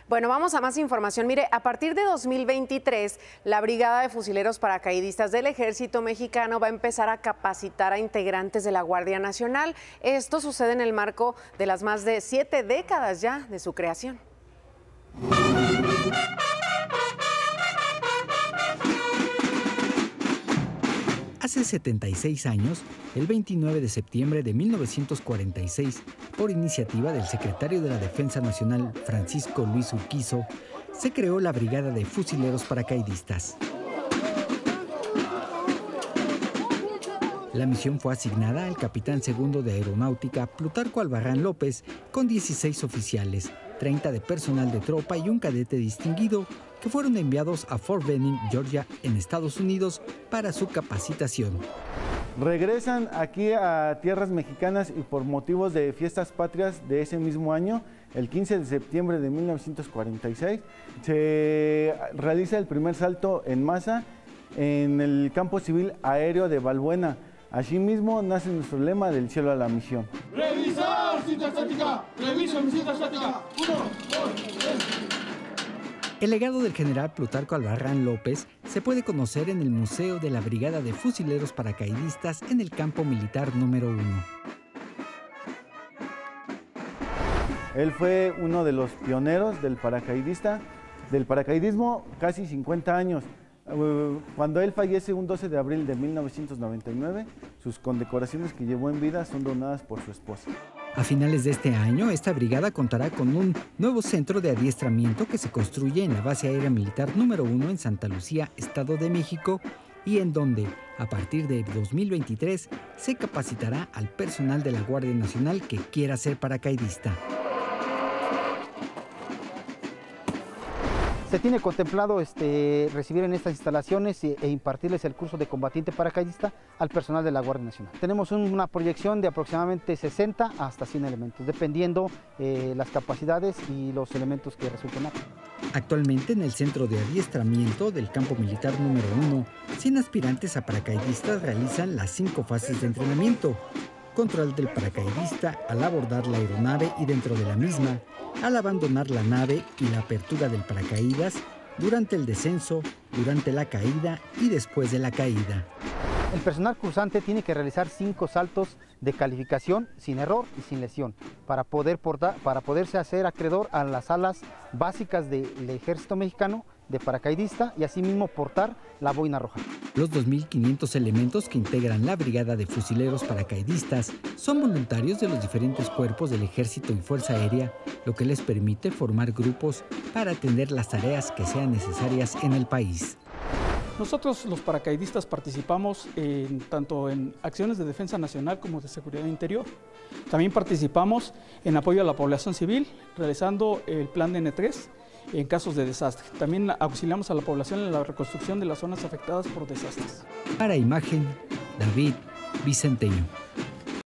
Bueno, vamos a más información. Mire, a partir de 2023, la Brigada de Fusileros Paracaidistas del Ejército Mexicano va a empezar a capacitar a integrantes de la Guardia Nacional. Esto sucede en el marco de las más de 7 décadas ya de su creación. Hace 76 años, el 29 de septiembre de 1946, por iniciativa del secretario de la Defensa Nacional, Francisco Luis Urquizo, se creó la Brigada de Fusileros Paracaidistas. La misión fue asignada al capitán segundo de Aeronáutica, Plutarco Albarrán López, con 16 oficiales, 30 de personal de tropa y un cadete distinguido, que fueron enviados a Fort Benning, Georgia, en Estados Unidos, para su capacitación. Regresan aquí a tierras mexicanas y por motivos de fiestas patrias de ese mismo año, el 15 de septiembre de 1946, se realiza el primer salto en masa en el campo civil aéreo de Balbuena. Asimismo, nace nuestro lema del cielo a la misión. Revisar cinta estática, revisa mi cinta estática. 1, 2, 3. El legado del general Plutarco Albarrán López se puede conocer en el Museo de la Brigada de Fusileros Paracaidistas en el Campo Militar número 1. Él fue uno de los pioneros del paracaidismo, casi 50 años. Cuando él fallece un 12 de abril de 1999, sus condecoraciones que llevó en vida son donadas por su esposa. A finales de este año, esta brigada contará con un nuevo centro de adiestramiento que se construye en la Base Aérea Militar número 1 en Santa Lucía, Estado de México, y en donde, a partir de 2023, se capacitará al personal de la Guardia Nacional que quiera ser paracaidista. Se tiene contemplado recibir en estas instalaciones e impartirles el curso de combatiente paracaidista al personal de la Guardia Nacional. Tenemos una proyección de aproximadamente 60 hasta 100 elementos, dependiendo las capacidades y los elementos que resulten aptos. Actualmente en el centro de adiestramiento del Campo Militar número 1, 100 aspirantes a paracaidistas realizan las 5 fases de entrenamiento: control del paracaidista al abordar la aeronave y dentro de la misma, al abandonar la nave y la apertura del paracaídas, durante el descenso, durante la caída y después de la caída. El personal cursante tiene que realizar 5 saltos de calificación sin error y sin lesión para poderse hacer acreedor a las alas básicas del Ejército Mexicano de paracaidista y asimismo portar la boina roja. Los 2.500 elementos que integran la Brigada de Fusileros Paracaidistas son voluntarios de los diferentes cuerpos del Ejército y Fuerza Aérea, lo que les permite formar grupos para atender las tareas que sean necesarias en el país. Nosotros los paracaidistas participamos tanto en acciones de defensa nacional como de seguridad interior. También participamos en apoyo a la población civil, realizando el plan de N3 en casos de desastre. También auxiliamos a la población en la reconstrucción de las zonas afectadas por desastres. Para Imagen, David Vicenteño.